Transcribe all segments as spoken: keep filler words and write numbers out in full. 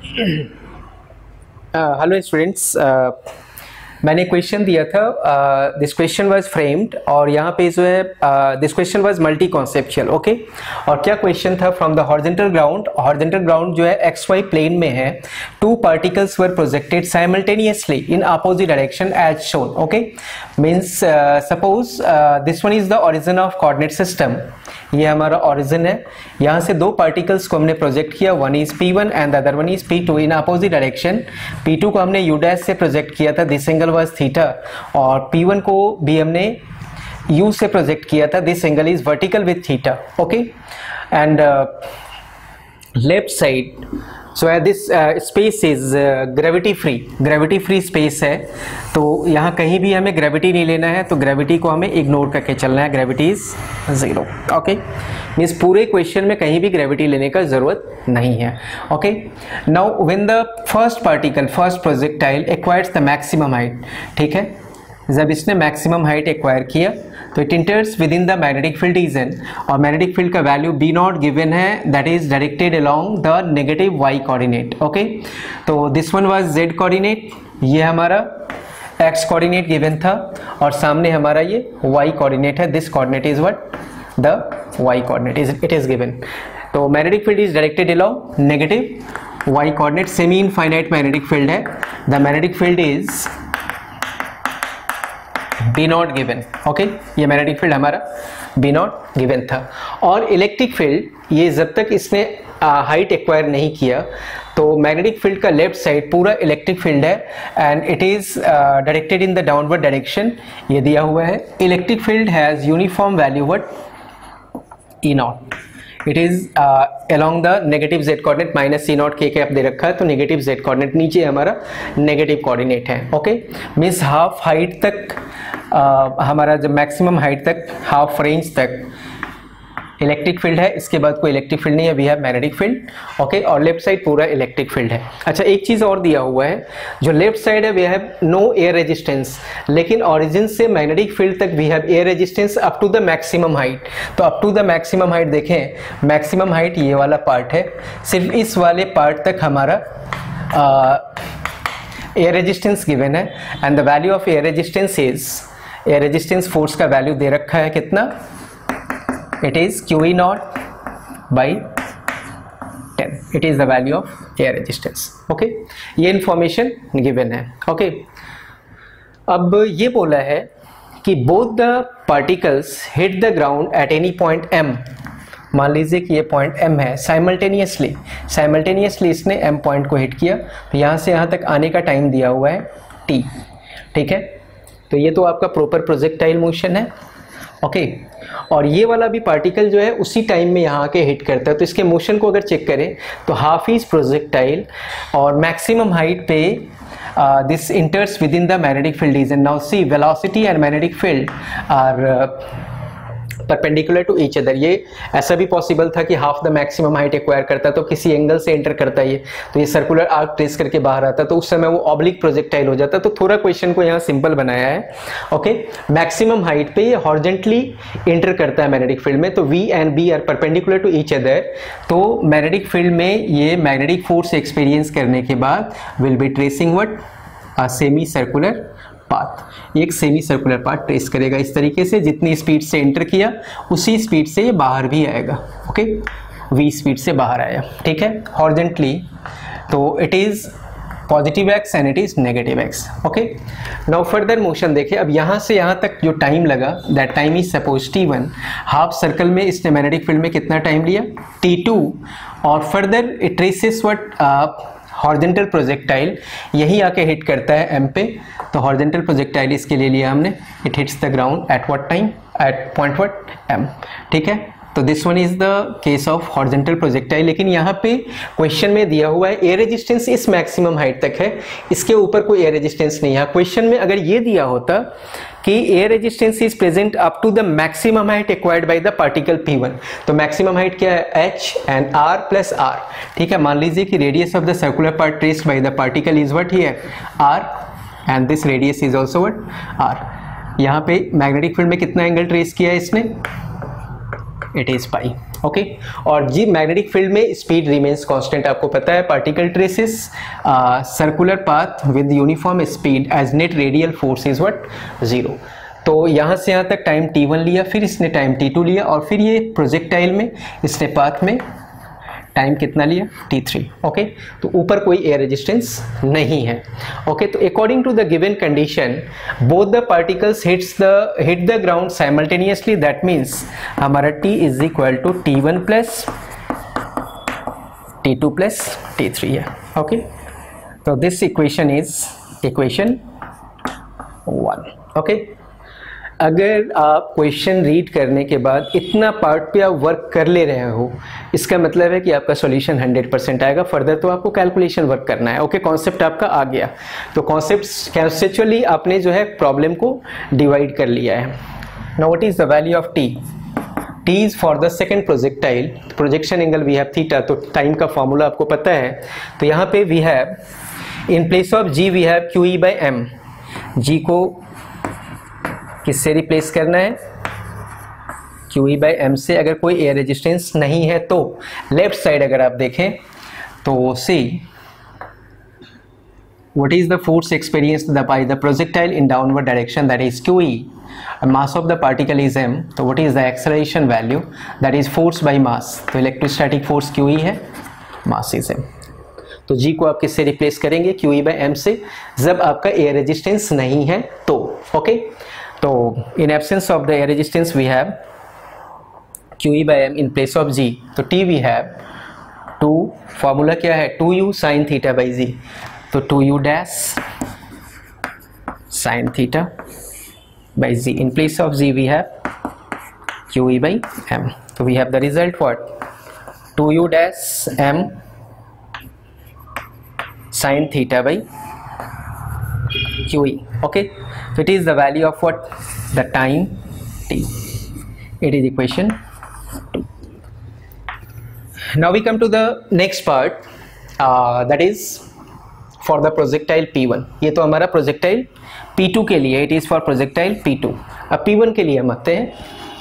Hello students, मैंने question दिया था. दिस क्वेश्चन वाज फ्रेम्ड और यहाँ पे जो है this question was multi conceptual. Okay, और क्या क्वेश्चन था? From the horizontal ground, horizontal ground जो है एक्स वाई प्लेन में है, two particles were projected simultaneously in opposite direction as shown. Okay, means suppose this one is the origin of coordinate system. ये हमारा origin है. यहाँ से दो पार्टिकल्स को हमने प्रोजेक्ट किया, one is P one and the other one is P two in opposite direction. P two को हमने यू डैश से प्रोजेक्ट किया था, दिस एंगल वाज थीटा, और पी वन को भी हमने u से प्रोजेक्ट किया था, this angle is vertical with theta. Okay, and left side so this space is gravity free, gravity free space है. तो यहाँ कहीं भी हमें ग्रेविटी नहीं लेना है, तो ग्रेविटी को हमें इग्नोर करके चलना है. Gravity is zero. Okay, means पूरे क्वेश्चन में कहीं भी ग्रेविटी लेने का जरूरत नहीं है. Okay, now when the first particle, first projectile acquires the maximum height. ठीक है, जब इसने मैक्सिमम हाइट एक्वायर किया तो it enters within the magnetic field region, और मैग्नेटिक फील्ड का वैल्यू बी नॉट गिवन है, that is directed along the negative Y coordinate. Okay, तो this one was Z coordinate, ये हमारा x coordinate given था, और सामने हमारा ये वाई कोऑर्डिनेट है. This coordinate is what? The Y coordinate is it is given. तो magnetic field is directed along negative Y coordinate. Semi infinite magnetic field है. The magnetic field is B naught given. Okay, ये magnetic field हमारा B naught given था. और electric field, ये जब तक इसने हाइट एक्वायर नहीं किया, तो मैग्नेटिक फील्ड का लेफ्ट साइड पूरा इलेक्ट्रिक फील्ड है and it is directed in the downward direction. ये दिया हुआ है. Electric field has uniform value what? E naught. It is along the negative Z coordinate, minus E naught के cap दे रखा है, तो नेगेटिव जेड कोऑर्डिनेट, नीचे हमारा नेगेटिव कोऑर्डिनेट है. ओके, मीन्स हाफ हाइट तक uh, हमारा जब मैक्सिमम हाइट तक, हाफ रेंज तक इलेक्ट्रिक फील्ड है, इसके बाद कोई इलेक्ट्रिक फील्ड नहीं है, we have magnetic field. Okay, और लेफ्ट साइड पूरा इलेक्ट्रिक फील्ड है. अच्छा, एक चीज और दिया हुआ है, जो लेफ्ट साइड है we have no air resistance, लेकिन ओरिजिन से मैग्नेटिक फील्ड तक we have air resistance up to the maximum height. तो up to the maximum height देखें, मैक्सिमम हाइट ये वाला पार्ट है, सिर्फ इस वाले पार्ट तक हमारा एयर रेजिस्टेंस गिवन है, and the value of air resistance is, air resistance force का वैल्यू दे रखा है कितना? It is Q E naught by ten. It is the value of air resistance. Okay, ये इंफॉर्मेशन गिवन है. Okay, अब ये बोला है कि both the particles hit the ground at any point M. मान लीजिए कि ये पॉइंट M है, साइमल्टेनियसली साइमल्टेनियसली इसने M पॉइंट को हिट किया, तो यहाँ से यहाँ तक आने का टाइम दिया हुआ है T. ठीक है, तो ये तो आपका प्रॉपर प्रोजेक्टाइल मोशन है. Okay okay. और ये वाला भी पार्टिकल जो है उसी टाइम में यहाँ आके हिट करता है, तो इसके मोशन को अगर चेक करें तो हाफ इज प्रोजेक्टाइल और मैक्सिमम हाइट पे this enters within the magnetic field region. Now see, velocity and magnetic field are perpendicular to each other. ये ऐसा भी पॉसिबल था कि half the maximum height acquire करता तो किसी एंगल से एंटर करता ये, तो ये सर्कुलर आर्क ट्रेस करके बाहर आता, तो उस समय वो ऑब्लिक प्रोजेक्टाइल हो जाता. तो थोड़ा क्वेश्चन को यहाँ सिंपल बनाया है. ओके, मैक्सिमम हाइट पे ये हॉरिजॉन्टली एंटर करता है मैग्नेटिक फील्ड में, तो V and B are perpendicular to each other. तो मैग्नेटिक फील्ड में ये मैग्नेटिक फोर्स एक्सपीरियंस करने के बाद will be tracing what? A semi circular path. एक सेमी सर्कुलर पाथ ट्रेस करेगा इस तरीके से, जितनी स्पीड से एंटर किया उसी स्पीड से ये बाहर भी आएगा. ओके, v स्पीड से बाहर आया. ठीक है, हॉरिजॉन्टली, तो it is positive X and it is negative X. Okay, now further motion देखिए. अब यहाँ से यहाँ तक जो टाइम लगा, that time is suppose T one. Half circle में इसने मैग्नेटिक फील्ड में कितना टाइम लिया? T two. और further it traces what? Horizontal projectile यही आके हिट करता है M पे, तो हॉरिजॉन्टल प्रोजेक्टाइल इसके लिए लिया हमने. It hits the ground at what time? At point what? M. ठीक है, तो this one is the case of horizontal projectile. लेकिन यहाँ पे क्वेश्चन में दिया हुआ है एयर रेजिस्टेंस इस मैक्सिमम हाइट तक है, इसके ऊपर कोई एयर रेजिस्टेंस नहीं है. क्वेश्चन में अगर ये दिया होता कि air resistance is present up to the maximum height acquired by the particle P one, तो मैक्सिमम हाइट क्या है? H and R plus R. ठीक है, मान लीजिए कि radius of the circular part traced by the particle is what here? R, and this radius is also what? R. यहाँ पे मैग्नेटिक फील्ड में कितना एंगल ट्रेस किया है इसने? It is pi. Okay okay? और जी मैग्नेटिक फील्ड में स्पीड रिमेन्स कांस्टेंट, आपको पता है particle traces circular path with uniform speed as net radial force is what zero. तो यहाँ से यहाँ तक टाइम टी वन लिया, फिर इसने टाइम टी टू लिया, और फिर ये प्रोजेक्टाइल में इसने पाथ में टाइम कितना लिया टी थ्री। ओके, तो ऊपर कोई एयर रेजिस्टेंस नहीं है। Okay okay? तो according to the given condition both the particles hits the hit the ground simultaneously, that means हमारा t is equal to T one plus T two plus T three है। Okay, तो this equation is equation one. Okay, अगर आप question read करने के बाद इतना part पे आप वर्क कर ले रहे हो, इसका मतलब है कि आपका सॉल्यूशन हंड्रेड परसेंट आएगा। फर्दर तो आपको कैलकुलेशन वर्क करना है। ओके, कॉन्सेप्ट आपका आ गया, तो कॉन्सेप्ट कॉन्सेप्चुअली आपने जो है प्रॉब्लम को डिवाइड कर लिया है। Now what is the value of T? T is for the second projectile, projection angle we have theta, तो टाइम का फॉर्मूला आपको पता है। तो यहाँ पे we have in place of G we have Q E by M. G को किससे रिप्लेस करना है? क्यू ई बाई एम से। अगर कोई एयर रेजिस्टेंस नहीं है तो लेफ्ट साइड अगर आप देखें तो see what is the force experienced by the projectile in downward direction, that is Q E, mass of the particle is M, तो what is the acceleration value, that is force by mass. तो electrostatic force Q E है, mass is M. तो जी को आप किससे replace करेंगे? Q E by M से, जब आपका एयर रेजिस्टेंस नहीं है तो। Okay okay? तो in absence of the air resistance we have Q E by M in place of G, तो T we have to, formula क्या है? Two U sine theta by G, तो two U dash sine theta by G. In place of G we have Q E by M, तो we have the result what? Two U dash M sine theta by Q E. Okay, so it is the value of what? The time t. It is equation two. Now we come to the next part, uh, that is for the projectile P one. ये तो हमारा projectile P to के लिए, it is for projectile P two. अब P one के लिए हम आते हैं।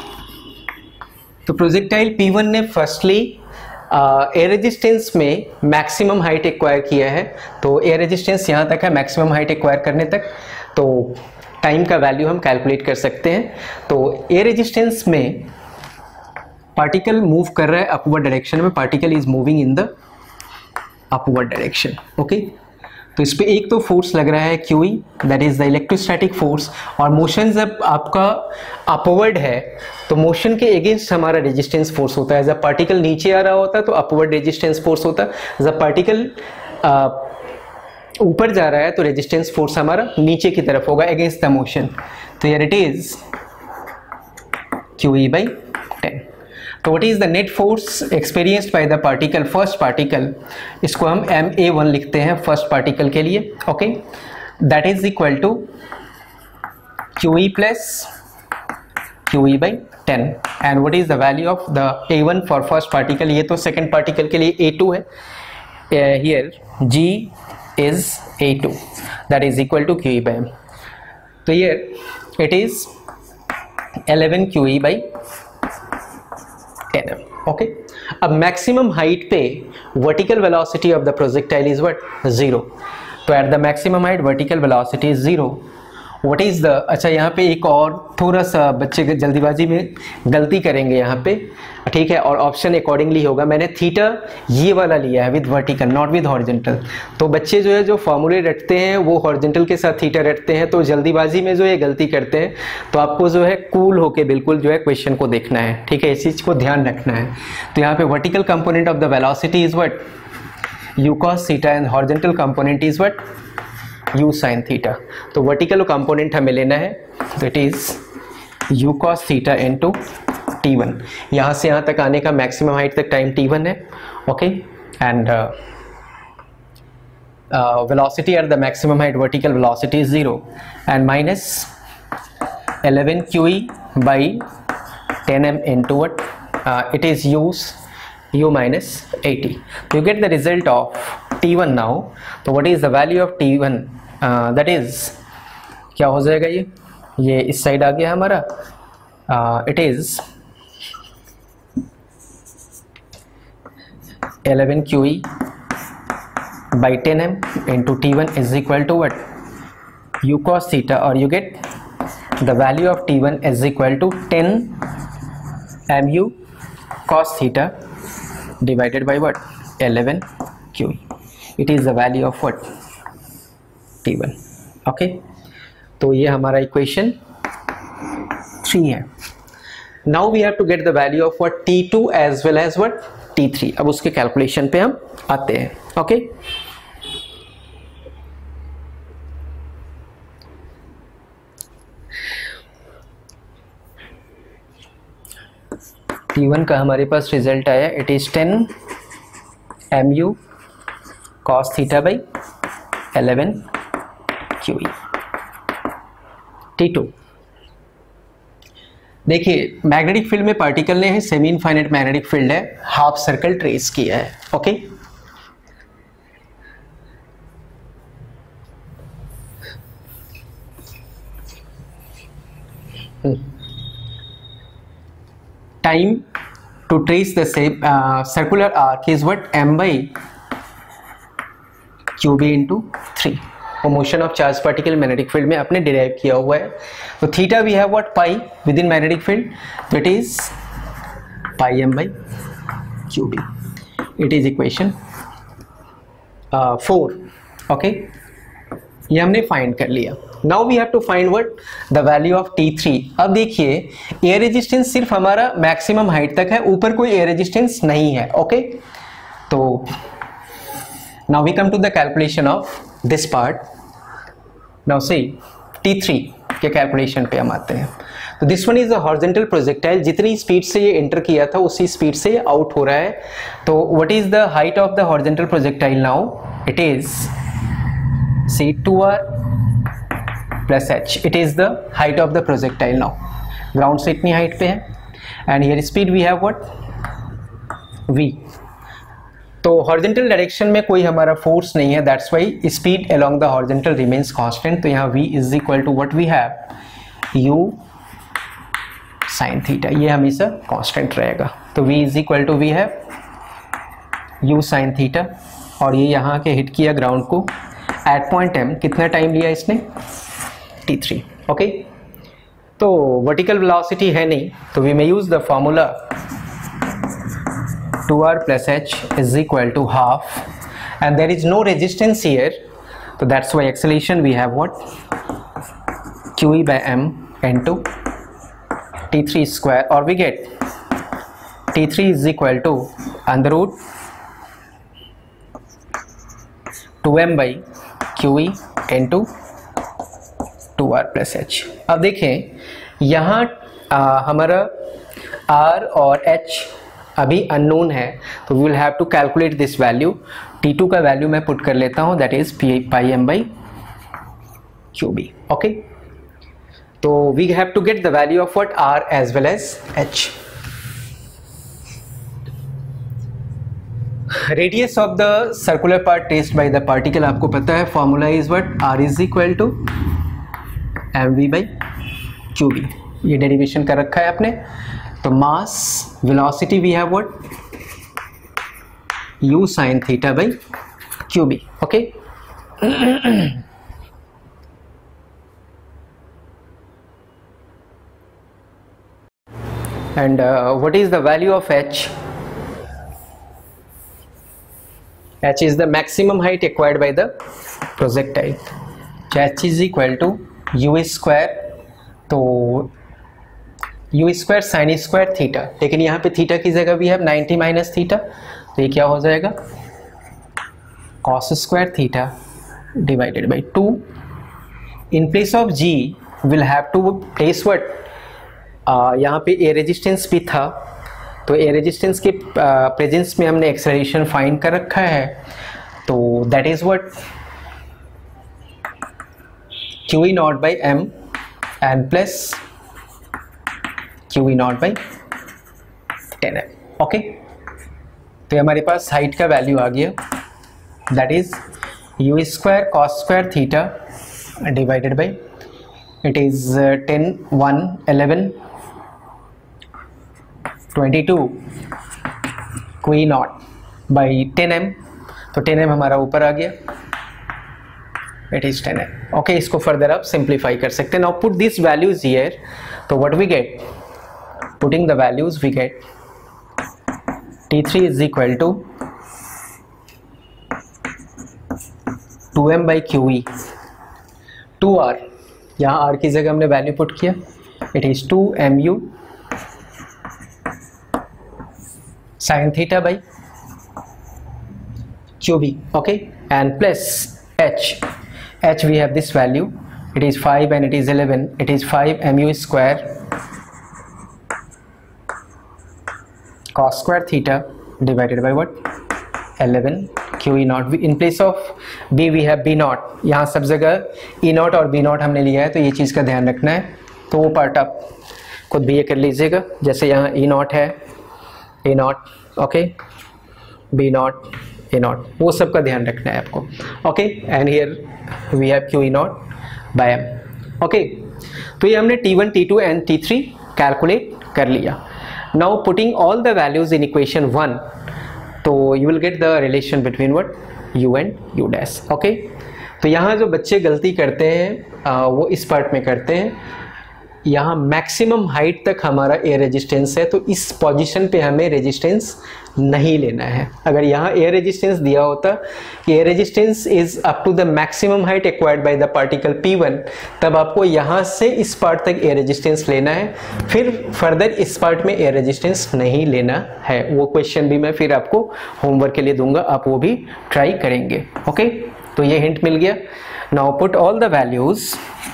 तो projectile P वन ने फर्स्टली एयर रेजिस्टेंस में मैक्सिमम हाइट एक्वायर किया है। तो एयर रेजिस्टेंस यहाँ तक है, मैक्सिमम हाइट एक्वायर करने तक, तो टाइम का वैल्यू हम कैलकुलेट कर सकते हैं। तो एयर रेजिस्टेंस में पार्टिकल मूव कर रहा है अपवर्ड डायरेक्शन में, particle is moving in the upward direction. Okay, तो इस पे एक तो फोर्स लग रहा है Q E, that is the electrostatic force, और मोशन जब आपका अपवर्ड है तो मोशन के अगेंस्ट हमारा रेजिस्टेंस फोर्स होता है। जब पार्टिकल नीचे आ रहा होता है तो अपवर्ड रेजिस्टेंस फोर्स होता है, जब पार्टिकल ऊपर जा रहा है तो रेजिस्टेंस फोर्स हमारा नीचे की तरफ होगा अगेंस्ट द मोशन। तो यार it is Q E by ten. तो what is the net force experienced by the particle, first particle, इसको हम एम ए वन लिखते हैं फर्स्ट पार्टिकल के लिए। Okay, that is equal to Q E plus Q E by ten. And what is the value of the A one for first particle? ये तो second particle के लिए A two है। Here G is A two, that is equal to Q E by M. तो ये it is eleven Q E by ten M. Okay. अब maximum height पे vertical velocity of the projectile is what? Zero. तो at the maximum height vertical velocity is zero. What is the, अच्छा यहाँ पे एक और थोड़ा सा बच्चे जल्दीबाजी में गलती करेंगे यहाँ पे, ठीक है, और ऑप्शन अकॉर्डिंगली होगा। मैंने थीटा ये वाला लिया है with vertical, not with horizontal. तो बच्चे जो है जो फॉर्मूले रटते हैं वो हॉरिजॉन्टल के साथ थीटा रटते हैं, तो जल्दीबाजी में जो ये गलती करते हैं। तो आपको जो है कूल होके बिल्कुल जो है क्वेश्चन को देखना है, ठीक है, इस चीज़ को ध्यान रखना है। तो यहाँ पे vertical component of the velocity is what? U cos theta, and horizontal component is what? U sine theta. तो वर्टिकल कंपोनेंट हमें लेना है, तो it is U cos theta into T one. यहाँ से यहाँ तक आने का मैक्सिमम हाइट तक टाइम टी वन है। Okay, and velocity at the maximum height vertical velocity is zero, and minus eleven Q E by ten M into what? Uh, it is U's U minus eighty. You get the result of T one now. So what is the value of T one? Uh, that is क्या हो जाएगा? ये ये इस side आ गया हमारा. Uh, it is eleven Q E by ten M into T one is equal to what? U cos theta, or you get the value of T one is equal to ten M U cos theta divided by what? eleven Q E. It is the value of what? T one. Okay, तो ये हमारा equation three है. Now we have to get the value of what T two as well as what T three. अब उसके calculation पे हम आते हैं. ओके, T वन का हमारे पास रिजल्ट आया. It is ten M U cos theta by eleven Q E. T two, देखिए मैग्नेटिक फील्ड में पार्टिकल ने है, सेमी इनफाइनाइट मैग्नेटिक फील्ड है, हाफ सर्कल ट्रेस किया है. Okay, time to trace the same circular arc is what? m by Q B into three. वो motion of charge particle magnetic field में आपने derive किया हुआ है. तो theta we have what? Pi within magnetic field, तो it is pi M by Q B. It is equation four. Okay, ये हमने फाइंड कर लिया. Now we have to find what? The value of T three. अब देखिए air resistance सिर्फ हमारा maximum height तक है, ऊपर कोई एयर रेजिस्टेंस नहीं है. ओके, तो now we come to the calculation of this part. Now see T three के कैलकुलेशन पे हम आते हैं. तो this one is a horizontal projectile. जितनी स्पीड से ये एंटर किया था उसी स्पीड से ये आउट हो रहा है. तो what is the height of the horizontal projectile now? It is see two R plus H. It is the height of the projectile. Now ground से इतनी हाइट पे है and here speed we have what? v. तो horizontal direction में कोई हमारा force नहीं है, that's why speed along the horizontal remains constant. तो यहाँ v is equal to what we have? u sine theta. ये हमेशा कांस्टेंट रहेगा. तो v is equal to we have u sine theta, और ये यहाँ के हिट किया ग्राउंड को एट पॉइंट m. कितना टाइम लिया इसने? T three. ओके, तो वर्टिकल वेलोसिटी है नहीं, तो we may use the formula two R plus h is equal to half, and there is no resistance here, so that's why acceleration we have what? Qe by m into T three square, or we get T three is equal to under root two m by Qe into two R plus h. अब देखें यहाँ हमारा r और h अभी unknown है, तो we will have to calculate this value. T two का value मैं पुट कर लेता हूँ, that is pi M by Q B. Okay, तो we have to get the value of what? R as well as H. Radius of the circular part traced by the particle आपको पता है, formula is what? R is equal to M V by Q B. ये derivation कर रखा है आपने. तो mass velocity we have what? u sin theta by qb. Okay, and uh, what is the value of h? H is the maximum height acquired by the projectile. H is equal to u square. तो u square sine square theta, लेकिन यहाँ पे theta की जगह भी है ninety minus theta, तो ये क्या हो जाएगा? Cos square theta divided by two. In place of g will have to place what? यहाँ पे ए रेजिस्टेंस भी था, तो ए रेजिस्टेंस के प्रेजेंस uh, में हमने एक्सेलरेशन फाइंड कर रखा है. तो that is what? Q E naught by M and plus Q E naught by ten M. Okay, तो हमारे पास हाइट का वैल्यू आ गया, that is U square cos square theta divided by it is ten one eleven twenty two Q E naught by ten M, तो ten M हमारा ऊपर आ गया, it is ten M. Okay, इसको further आप simplify कर सकते हैं। Now put this values here, तो what we get, putting the values we get T three is equal to two M by Q E, two R, यहाँ R की जगह हमने वैल्यू पुट किया, it is two M U sine theta by Q B, okay, and plus h, h we have this value, it is five and it is eleven, it is five mu square cos square theta divided by what, eleven q e naught। in place of b we have b naught, यहाँ सब जगह e naught और b naught हमने लिया है, तो ये चीज़ का ध्यान रखना है। तो वो पार्ट आप खुद भी ये कर लीजिएगा, जैसे यहाँ e naught है, a naught, okay, b naught, A naught, वो सब का ध्यान रखना है आपको। Okay, and here we have Q E naught by M. Okay, तो ये हमने T one, T two and T three calculate कर लिया। Now putting all the values in equation one, तो you will get the relation between what, U and U dash. Okay, तो यहाँ जो बच्चे गलती करते हैं आ, वो इस पार्ट में करते हैं, यहाँ मैक्सिमम हाइट तक हमारा एयर रेजिस्टेंस है, तो इस पोजीशन पे हमें रेजिस्टेंस नहीं लेना है। अगर यहाँ एयर रेजिस्टेंस दिया होता कि air resistance is up to the maximum height acquired by the particle P one, तब आपको यहाँ से इस पार्ट तक एयर रेजिस्टेंस लेना है, फिर फर्दर इस पार्ट में एयर रेजिस्टेंस नहीं लेना है। वो क्वेश्चन भी मैं फिर आपको होमवर्क के लिए दूंगा, आप वो भी ट्राई करेंगे। ओके, तो ये हिंट मिल गया। Now put all the values,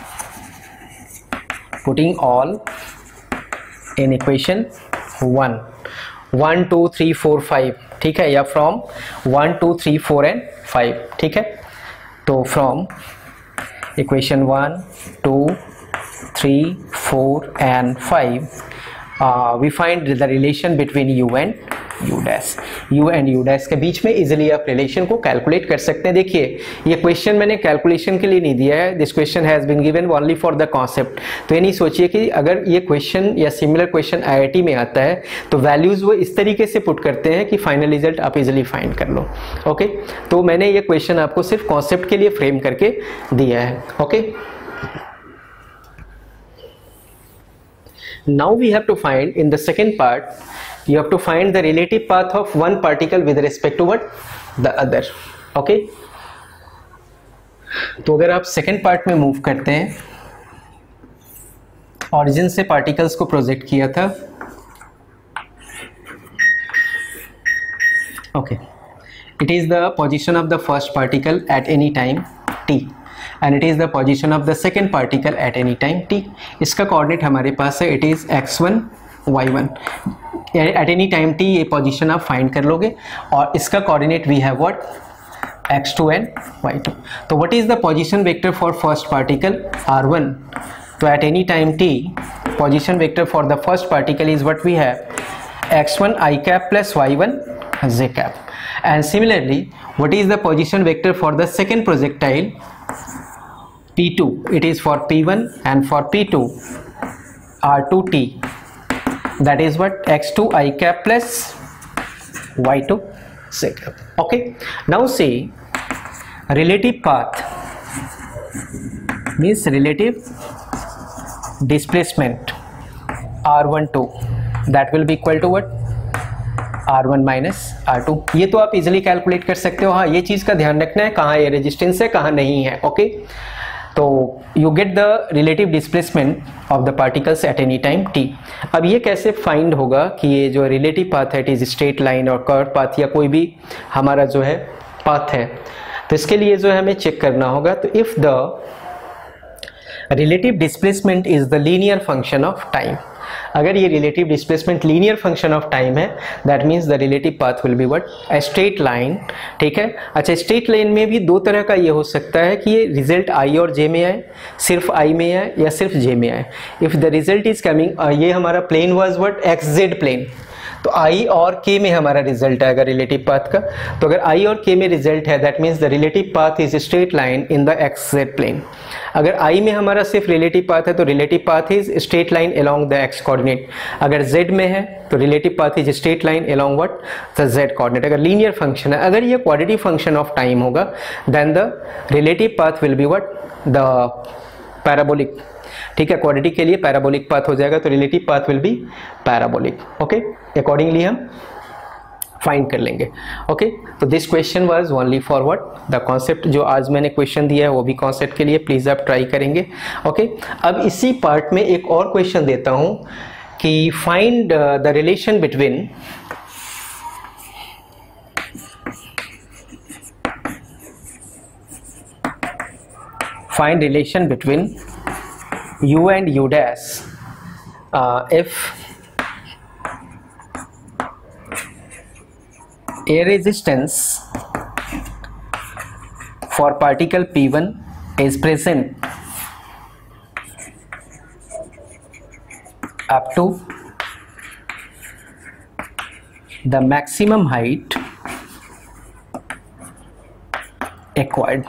putting all in equation one, two to three five फाइव, ठीक है, या from one to three four and five, ठीक है। तो from equation one to three four and five we find the relation between U and U dash, U and U dash के बीच में इजिली आप रिलेशन को कैलकुलेट कर सकते हैं। देखिए, ये क्वेश्चन मैंने कैलकुलेशन के लिए नहीं दिया है, this question has been given only for the concept. तो ये नहीं सोचिए कि अगर ये क्वेश्चन या similar question I I T में आता है तो वैल्यूज़ वो इस तरीके से पुट करते हैं कि फाइनल रिजल्ट आप इजिली फाइंड कर लो। ओके, तो मैंने ये क्वेश्चन आपको सिर्फ कॉन्सेप्ट के लिए फ्रेम करके दिया है। Okay, now we have to find in the second part, you have to find the relative path of one particle with respect to what, the other। okay, तो अगर आप सेकेंड पार्ट में move करते हैं, origin से particles को project किया था। Okay, it is the position of the first particle at any time t and it is the position of the second particle at any time t। इसका coordinate हमारे पास है, it is x one y one, at any time t ये position आप find कर लोगे, और इसका coordinate we have what, x two and y two. तो what is the position vector for first particle, r one. तो at any time t position vector for the first particle is what we have, x one i cap plus y one j cap. And similarly what is the position vector for the second projectile, P two, it is for P one and for P two R two T, that is what, x two I cap plus y two z cap। okay, now see relative path means relative displacement R one two, that will be equal to what, r one minus r two. ये तो आप easily calculate कर सकते हो। हाँ, ये चीज़ का ध्यान रखना है कहाँ ये रेजिस्टेंस है कहाँ नहीं है। ओके, तो you get the relative displacement of the particles at any time t। अब ये कैसे फाइंड होगा कि ये जो रिलेटिव पाथ है, इट इज स्ट्रेट लाइन और कर्व पाथ या कोई भी हमारा जो है पाथ है, तो इसके लिए जो है हमें चेक करना होगा। तो if the relative displacement is the linear function of time, अगर ये relative displacement linear function of time है, that means the relative path will be what, a straight line. ठीक है, अच्छा, स्ट्रेट लाइन में भी दो तरह का ये हो सकता है कि ये रिजल्ट आई और जे में आए, सिर्फ आई में आए या सिर्फ जे में आए। If the result is coming, ये हमारा plane was what, x z plane, तो आई और के में हमारा रिजल्ट आएगा रिलेटिव पाथ का। तो अगर आई और के में रिजल्ट है that means the relative path is straight line in the x z plane. अगर आई में हमारा सिर्फ रिलेटिव पाथ है तो relative path is straight line along the x coordinate. अगर जेड में है तो relative path is straight line along what the z coordinate. अगर लीनियर फंक्शन है, अगर ये क्वाड्रेटिक फंक्शन ऑफ टाइम होगा then the relative path will be what the parabolic. ठीक है, क्वाड्रेटिक के लिए पैराबोलिक पाथ हो जाएगा तो relative path will be parabolic. Okay, accordingly हम फाइंड कर लेंगे। ओके, तो this question was only for what the concept. जो आज मैंने क्वेश्चन दिया है वो भी कॉन्सेप्ट के लिए, प्लीज आप ट्राई करेंगे। ओके, अब इसी पार्ट में एक और क्वेश्चन देता हूं कि find the relation between find relation between u and u dash uh, if a resistance for particle p one is present up to the maximum height acquired।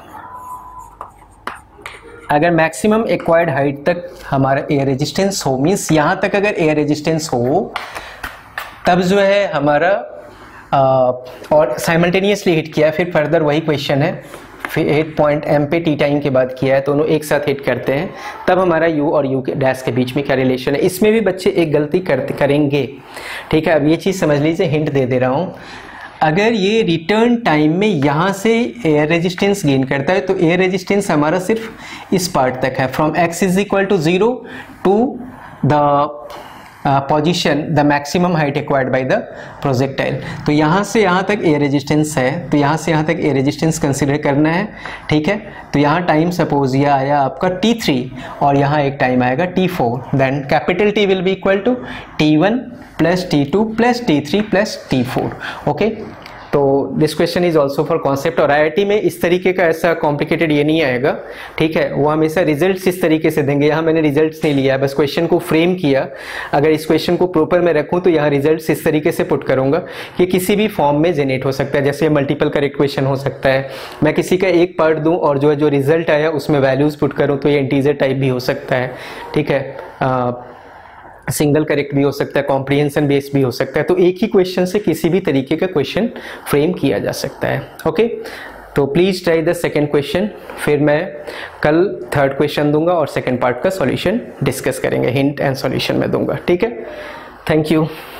अगर मैक्सिमम एक्वायर्ड हाइट तक हमारा air resistance हो, means यहाँ तक अगर air resistance हो तब जो है हमारा आ, और साइमल्टेनियसली हिट किया है, फिर फर्दर वही क्वेश्चन है, फिर एट पॉइंट एम पे टी टाइम के बाद किया है, दोनों एक साथ हिट करते हैं, तब हमारा यू और यू के डैश के बीच में क्या रिलेशन है। इसमें भी बच्चे एक गलती करते करेंगे। ठीक है, अब ये चीज़ समझ लीजिए, हिंट दे दे रहा हूँ। अगर ये रिटर्न टाइम में यहाँ से एयर रेजिस्टेंस गेन करता है तो एयर रेजिस्टेंस हमारा सिर्फ इस पार्ट तक है, from x is equal to zero to the position the maximum height acquired by the projectile. तो यहाँ से यहाँ तक एयर रेजिस्टेंस है, तो यहाँ से यहाँ तक एयर रेजिस्टेंस कंसिडर करना है। ठीक है, तो यहाँ टाइम सपोज ये आया आपका टी थ्री और यहाँ एक टाइम आएगा t four, then capital t will be equal to T one plus T two plus T three plus t four. Okay, तो this question is also for concept. और I I T में इस तरीके का ऐसा complicated ये नहीं आएगा। ठीक है, वो हमेशा रिजल्ट्स इस तरीके से देंगे। यहाँ मैंने रिजल्ट्स नहीं लिया, बस क्वेश्चन को फ्रेम किया। अगर इस क्वेश्चन को प्रॉपर में रखूँ तो यहाँ रिजल्ट्स इस तरीके से पुट करूँगा कि किसी भी फॉर्म में जनरेट हो सकता है। जैसे मल्टीपल करेक्ट क्वेश्चन हो सकता है, मैं किसी का एक पार्ट दूँ और जो है जो रिजल्ट आया उसमें वैल्यूज़ पुट करूँ तो ये इंटीजर टाइप भी हो सकता है। ठीक है, आ, सिंगल करेक्ट भी हो सकता है, कॉम्प्रिहेंशन बेस्ड भी हो सकता है। तो एक ही क्वेश्चन से किसी भी तरीके का क्वेश्चन फ्रेम किया जा सकता है। ओके, तो please try the second question, फिर मैं कल थर्ड क्वेश्चन दूंगा और सेकंड पार्ट का सॉल्यूशन डिस्कस करेंगे, हिंट एंड सॉल्यूशन में दूंगा। ठीक है, थैंक यू।